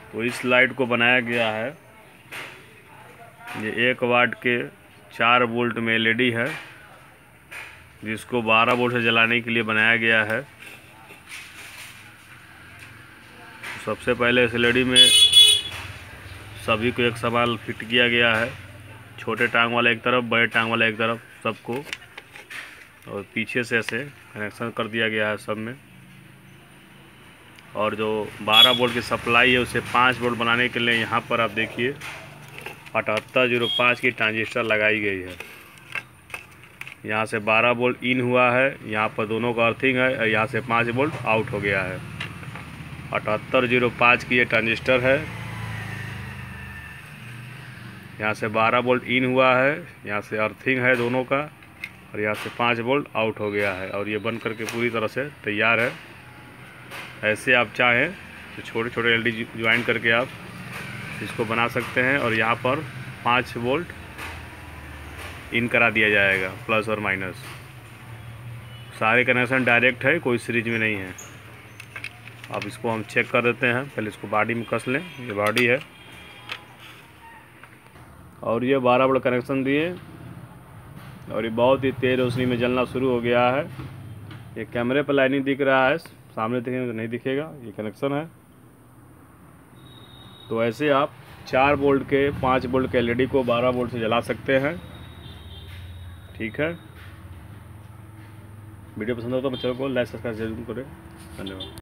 तो इस लाइट को बनाया गया है, ये 1 वाट के 4 वोल्ट में एलईडी है, जिसको 12 वोल्ट से जलाने के लिए बनाया गया है। सबसे पहले इस एलईडी में सभी को एक समान फिट किया गया है, छोटे टांग वाला एक तरफ, बड़े टांग वाला एक तरफ, सबको, और पीछे से ऐसे कनेक्शन कर दिया गया है सब में। और जो 12 वोल्ट की सप्लाई है उसे 5 वोल्ट बनाने के लिए यहाँ पर आप देखिए 7805 की ट्रांजिस्टर लगाई गई है। यहाँ से 12 वोल्ट इन हुआ है, यहाँ पर दोनों का अर्थिंग है, और यहाँ से 5 वोल्ट आउट हो गया है। 7805 की ये ट्रांजिस्टर है, यहाँ से 12 वोल्ट इन हुआ है, यहाँ से अर्थिंग है दोनों का, और यहाँ से 5 वोल्ट आउट हो गया है, और ये बन करके पूरी तरह से तैयार है। ऐसे आप चाहें तो छोटे छोटे एलईडी ज्वाइन करके आप इसको बना सकते हैं, और यहाँ पर 5 वोल्ट इन करा दिया जाएगा, प्लस और माइनस। सारे कनेक्शन डायरेक्ट है, कोई सीरीज में नहीं है। अब इसको हम चेक कर देते हैं, पहले इसको बॉडी में कस लें, ये बॉडी है, और ये 12 वोल्ट कनेक्शन दिए, और ये बहुत ही तेज़ रोशनी में जलना शुरू हो गया है। ये कैमरे पर लाइनिंग दिख रहा है, सामने देखेंगे तो नहीं दिखेगा, ये कनेक्शन है। तो ऐसे आप 4 वोल्ट के 5 वोल्ट के एलईडी को 12 वोल्ट से जला सकते हैं। ठीक है, वीडियो पसंद हो तो चैनल को लाइक सब्सक्राइब जरूर करें। धन्यवाद।